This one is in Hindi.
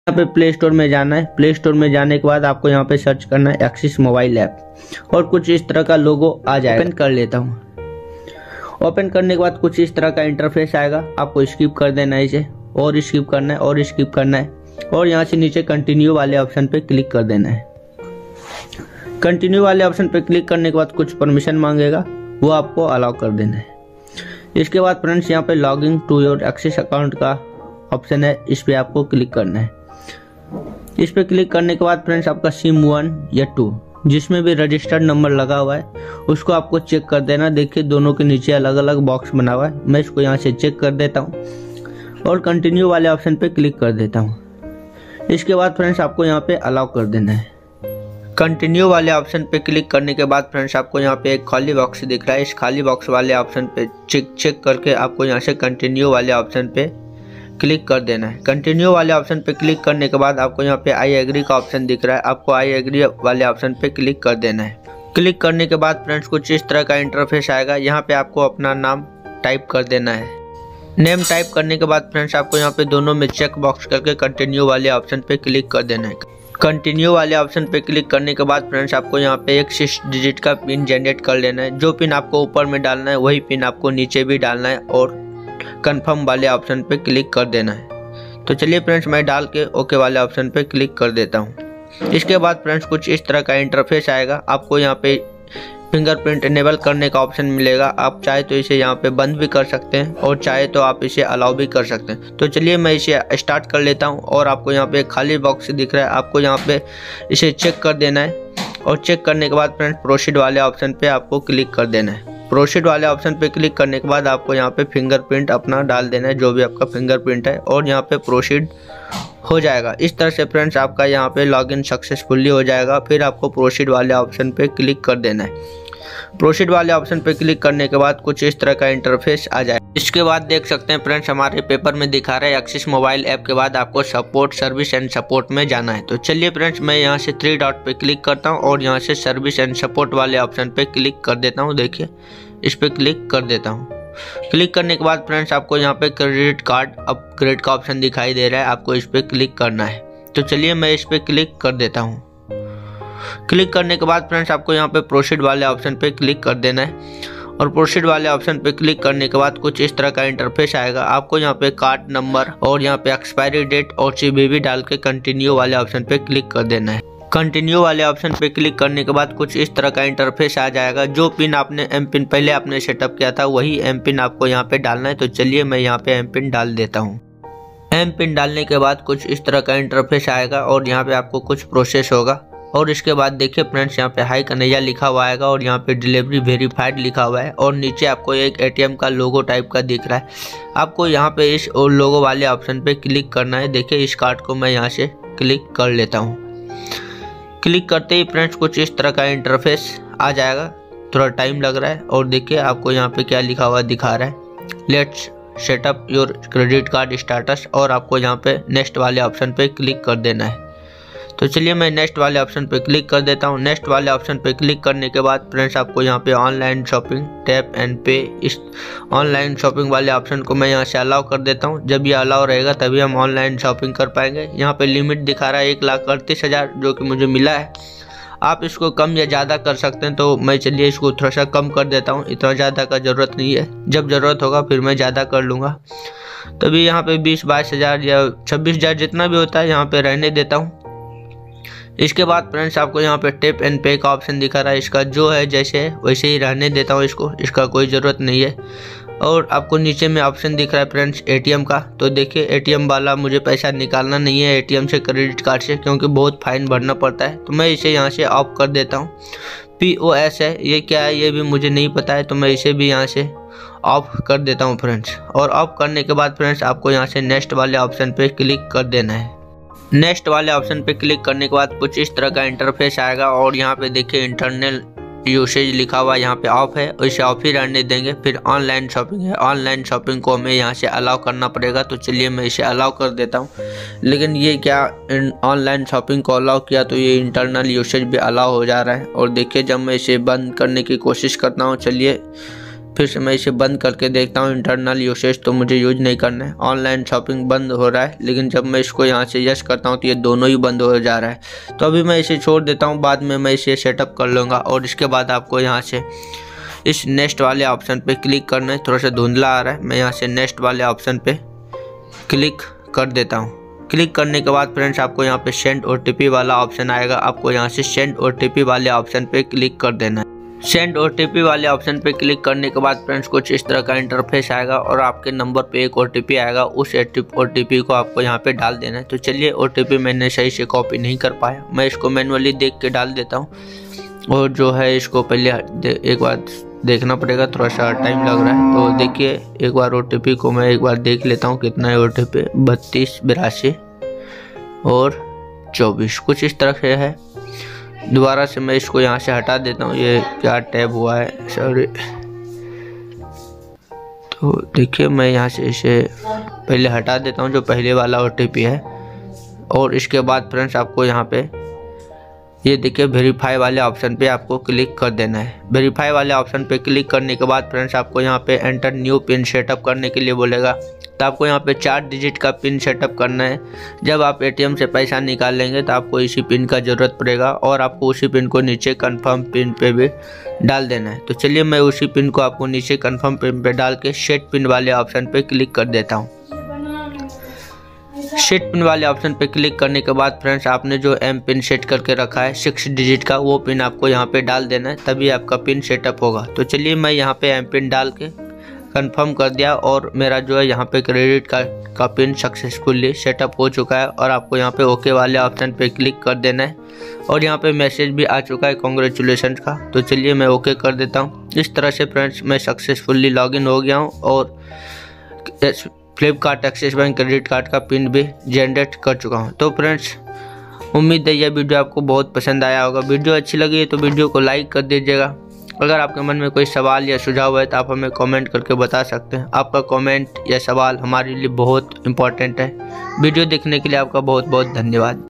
यहाँ पे प्ले स्टोर में जाना है। प्ले स्टोर में जाने के बाद आपको यहाँ पे सर्च करना है एक्सिस मोबाइल ऐप और कुछ इस तरह का लोगो आ जाएगा। ओपन कर लेता हूँ। ओपन करने के बाद कुछ इस तरह का इंटरफेस आएगा। आपको स्किप कर देना है इसे, और स्किप करना है और स्किप करना है, और यहाँ से नीचे कंटिन्यू वाले ऑप्शन पे क्लिक कर देना है। कंटिन्यू वाले ऑप्शन पे क्लिक करने के बाद कुछ परमिशन मांगेगा, वो आपको अलाउ कर देना है। इसके बाद फ्रेंड्स यहाँ पे logging to your Axis account का ऑप्शन है, इस पे आपको क्लिक करना है। इस पे क्लिक करने के बाद फ्रेंड्स आपका सिम 1 या 2 जिसमें भी रजिस्टर्ड नंबर लगा हुआ है उसको आपको चेक कर देना। देखिए दोनों के नीचे अलग अलग बॉक्स बना हुआ है। मैं इसको यहाँ से चेक कर देता हूँ और कंटिन्यू वाले ऑप्शन पे क्लिक कर देता हूँ। इसके बाद फ्रेंड्स आपको यहाँ पे अलाउ कर देना है। कंटिन्यू वाले ऑप्शन पे क्लिक करने के बाद फ्रेंड्स आपको यहाँ पे एक खाली बॉक्स दिख रहा है। इस खाली बॉक्स वाले ऑप्शन पे चेक करके आपको यहाँ से कंटिन्यू वाले ऑप्शन पे क्लिक कर देना है। कंटिन्यू वाले ऑप्शन पे क्लिक करने के बाद आपको यहाँ पे आई एग्री का ऑप्शन दिख रहा है। आपको आई एग्री वाले ऑप्शन पे क्लिक कर देना है। क्लिक करने के बाद फ्रेंड्स कुछ इस तरह का इंटरफेस आएगा। यहाँ पे आपको अपना नाम टाइप कर देना है। नेम टाइप करने के बाद फ्रेंड्स आपको यहाँ पे दोनों में चेक बॉक्स करके कंटिन्यू वाले ऑप्शन पे क्लिक कर देना है। कंटिन्यू वाले ऑप्शन पे क्लिक करने के बाद फ्रेंड्स आपको यहाँ पे एक 6 डिजिट का पिन जनरेट कर लेना है। जो पिन आपको ऊपर में डालना है वही पिन आपको नीचे भी डालना है और कंफर्म वाले ऑप्शन पे क्लिक कर देना है। तो चलिए फ्रेंड्स मैं डाल के ओके वाले ऑप्शन पे क्लिक कर देता हूँ। इसके बाद फ्रेंड्स कुछ इस तरह का इंटरफेस आएगा। आपको यहाँ पे फिंगरप्रिंट इनेबल करने का ऑप्शन मिलेगा। आप चाहे तो इसे यहाँ पे बंद भी कर सकते हैं और चाहे तो आप इसे अलाउ भी कर सकते हैं। तो चलिए मैं इसे स्टार्ट कर लेता हूँ और आपको यहाँ पे खाली बॉक्स दिख रहा है। आपको यहाँ पे इसे चेक कर देना है और चेक करने के बाद फ्रेंड्स प्रोसीड वाले ऑप्शन पे आपको क्लिक कर देना है। प्रोसीड वाले ऑप्शन पे क्लिक करने के बाद आपको यहाँ पे फिंगरप्रिंट अपना डाल देना है, जो भी आपका फिंगरप्रिंट है, और यहाँ पे प्रोसीड हो जाएगा। इस तरह से फ्रेंड्स आपका यहाँ पे लॉगिन सक्सेसफुली हो जाएगा। फिर आपको प्रोसीड वाले ऑप्शन पे क्लिक कर देना है। प्रोसीड वाले ऑप्शन पे क्लिक करने के बाद कुछ इस तरह का इंटरफेस आ जाए। इसके बाद देख सकते हैं फ्रेंड्स हमारे पेपर में दिखा रहा है एक्सिस मोबाइल ऐप के बाद आपको सपोर्ट, सर्विस एंड सपोर्ट में जाना है। तो चलिए फ्रेंड्स मैं यहाँ से 3 डॉट पे क्लिक करता हूँ और यहाँ से सर्विस एंड सपोर्ट वाले ऑप्शन पे क्लिक कर देता हूँ। देखिए इस पे क्लिक कर देता हूँ। क्लिक करने के बाद फ्रेंड्स आपको यहाँ पे क्रेडिट कार्ड अपग्रेड का ऑप्शन दिखाई दे रहा है। आपको इस पे क्लिक करना है। तो चलिए मैं इस पे क्लिक कर देता हूँ। क्लिक करने के बाद फ्रेंड्स आपको यहाँ पे प्रोसीड वाले ऑप्शन पे क्लिक कर देना है और प्रोसीड वाले ऑप्शन पे क्लिक करने के बाद कुछ इस तरह का इंटरफेस आएगा। आपको यहाँ पे कार्ड नंबर और यहाँ पे एक्सपायरी डेट और CVV डाल के कंटिन्यू वाले ऑप्शन पे क्लिक कर देना है। कंटिन्यू वाले ऑप्शन पे क्लिक करने के बाद कुछ इस तरह का इंटरफेस आ जाएगा। जो पिन आपने एम पिन पहले आपने सेटअप किया था वही एम पिन आपको यहाँ पे डालना है। तो चलिए मैं यहाँ पे एम पिन डाल देता हूँ। एम पिन डालने के बाद कुछ इस तरह का इंटरफेस आएगा और यहाँ पे आपको कुछ प्रोसेस होगा। और इसके बाद देखिए फ्रेंड्स यहाँ पे हाई कन्हैया लिखा हुआ आएगा और यहाँ पे डिलीवरी वेरीफाइड लिखा हुआ है और नीचे आपको एक ATM का लोगो टाइप का दिख रहा है। आपको यहाँ पे इस लोगो वाले ऑप्शन पे क्लिक करना है। देखिए इस कार्ड को मैं यहाँ से क्लिक कर लेता हूँ। क्लिक करते ही फ्रेंड्स कुछ इस तरह का इंटरफेस आ जाएगा। थोड़ा टाइम लग रहा है और देखिए आपको यहाँ पे क्या लिखा हुआ दिखा रहा है, let's set up your credit card status, और आपको यहाँ पे नेक्स्ट वाले ऑप्शन पे क्लिक कर देना है। तो चलिए मैं नेक्स्ट वाले ऑप्शन पे क्लिक कर देता हूँ। नेक्स्ट वाले ऑप्शन पे क्लिक करने के बाद फ्रेंड्स आपको यहाँ पे ऑनलाइन शॉपिंग टैप एंड पे, इस ऑनलाइन शॉपिंग वाले ऑप्शन को मैं यहाँ से अलाउ कर देता हूँ। जब ये अलाउ रहेगा तभी हम ऑनलाइन शॉपिंग कर पाएंगे। यहाँ पे लिमिट दिखा रहा है 1,38,000 जो कि मुझे मिला है। आप इसको कम या ज़्यादा कर सकते हैं। तो मैं चलिए इसको थोड़ा सा कम कर देता हूँ, इतना ज़्यादा का ज़रूरत नहीं है। जब ज़रूरत होगा फिर मैं ज़्यादा कर लूँगा। तभी यहाँ पे 20-22,000 या 26,000 जितना भी होता है यहाँ पे रहने देता हूँ। इसके बाद फ्रेंड्स आपको यहाँ पे टैप एंड पे का ऑप्शन दिखा रहा है। इसका जो है जैसे है वैसे ही रहने देता हूँ इसको, इसका कोई ज़रूरत नहीं है। और आपको नीचे में ऑप्शन दिख रहा है फ्रेंड्स ATM का। तो देखिए ATM वाला मुझे पैसा निकालना नहीं है ATM से, क्रेडिट कार्ड से, क्योंकि बहुत फाइन भरना पड़ता है। तो मैं इसे यहाँ से ऑफ कर देता हूँ। POS है, ये क्या है ये भी मुझे नहीं पता है, तो मैं इसे भी यहाँ से ऑफ कर देता हूँ फ्रेंड्स। और ऑफ करने के बाद फ्रेंड्स आपको यहाँ से नेक्स्ट वाले ऑप्शन पे क्लिक कर देना है। नेक्स्ट वाले ऑप्शन पे क्लिक करने के बाद कुछ इस तरह का इंटरफेस आएगा और यहाँ पे देखिए इंटरनल यूसेज लिखा हुआ यहाँ पे ऑफ है, इसे ऑफ ही रहने देंगे। फिर ऑनलाइन शॉपिंग है, ऑनलाइन शॉपिंग को हमें यहाँ से अलाउ करना पड़ेगा। तो चलिए मैं इसे अलाउ कर देता हूँ। लेकिन ये क्या, ऑनलाइन शॉपिंग को अलाउ किया तो ये इंटरनल यूसेज भी अलाउ हो जा रहा है। और देखिए जब मैं इसे बंद करने की कोशिश करता हूँ, चलिए फिर से मैं इसे बंद करके देखता हूँ इंटरनल यूसेज, तो मुझे यूज नहीं करना है। ऑनलाइन शॉपिंग बंद हो रहा है, लेकिन जब मैं इसको यहाँ से यस करता हूँ तो ये दोनों ही बंद हो जा रहा है। तो अभी मैं इसे छोड़ देता हूँ, बाद में मैं इसे सेटअप कर लूँगा। और इसके बाद आपको यहाँ से इस नेक्स्ट वाले ऑप्शन पे क्लिक करना है। थोड़ा सा धुंधला आ रहा है, मैं यहाँ से नेक्स्ट वाले ऑप्शन पे क्लिक कर देता हूँ। क्लिक करने के बाद फ्रेंड्स आपको यहाँ पे सेंड OTP वाला ऑप्शन आएगा, आपको यहाँ से सेंड OTP वाले ऑप्शन पे क्लिक कर देना है। सेंड OTP वाले ऑप्शन पे क्लिक करने के बाद फ्रेंड्स कुछ इस तरह का इंटरफेस आएगा और आपके नंबर पे एक OTP आएगा। उस OTP को आपको यहाँ पे डाल देना है। तो चलिए, OTP मैंने सही से कॉपी नहीं कर पाया, मैं इसको मैनुअली देख के डाल देता हूँ। और जो है इसको पहले एक बार देखना पड़ेगा, थोड़ा सा टाइम लग रहा है। तो देखिए, एक बार OTP को मैं एक बार देख लेता हूँ कितना है OTP। 32 82 और 24 कुछ इस तरह से है। दोबारा से मैं इसको यहाँ से हटा देता हूँ, ये क्या टैब हुआ है, सॉरी। तो देखिए, मैं यहाँ से इसे पहले हटा देता हूँ जो पहले वाला OTP है। और इसके बाद फ्रेंड्स आपको यहाँ पे ये देखिए वेरीफाई वाले ऑप्शन पे आपको क्लिक कर देना है। वेरीफाई वाले ऑप्शन पे क्लिक करने के बाद फ्रेंड्स आपको यहाँ पे एंटर न्यू पिन सेटअप करने के लिए बोलेगा। तो आपको यहाँ पे 4 डिजिट का पिन सेटअप करना है। जब आप ATM से पैसा निकाल लेंगे तो आपको इसी पिन का ज़रूरत पड़ेगा और आपको उसी पिन को नीचे कंफर्म पिन पे भी डाल देना है। तो चलिए, मैं उसी पिन को आपको नीचे कंफर्म पिन पे डाल के सेट पिन वाले ऑप्शन पे क्लिक कर देता हूँ। सेट पिन वाले ऑप्शन पे क्लिक करने के बाद फ्रेंड्स आपने जो M पिन सेट करके रखा है 6 डिजिट का, वो पिन आपको यहाँ पे डाल देना है, तभी आपका पिन सेटअप होगा। तो चलिए, मैं यहाँ पे M पिन डाल के कंफर्म कर दिया और मेरा जो है यहाँ पे क्रेडिट कार्ड का पिन सक्सेसफुली सेटअप हो चुका है। और आपको यहाँ पे ओके वाले ऑप्शन पे क्लिक कर देना है और यहाँ पे मैसेज भी आ चुका है कॉन्ग्रेचुलेशन का। तो चलिए, मैं ओके कर देता हूँ। इस तरह से फ्रेंड्स मैं सक्सेसफुली लॉगिन हो गया हूँ और Flipkart Axis bank credit card का पिन भी जनरेट कर चुका हूँ। तो फ्रेंड्स, उम्मीद है यह वीडियो आपको बहुत पसंद आया होगा। वीडियो अच्छी लगी है तो वीडियो को लाइक कर दीजिएगा। अगर आपके मन में कोई सवाल या सुझाव है तो आप हमें कमेंट करके बता सकते हैं। आपका कमेंट या सवाल हमारे लिए बहुत इंपॉर्टेंट है। वीडियो देखने के लिए आपका बहुत बहुत धन्यवाद।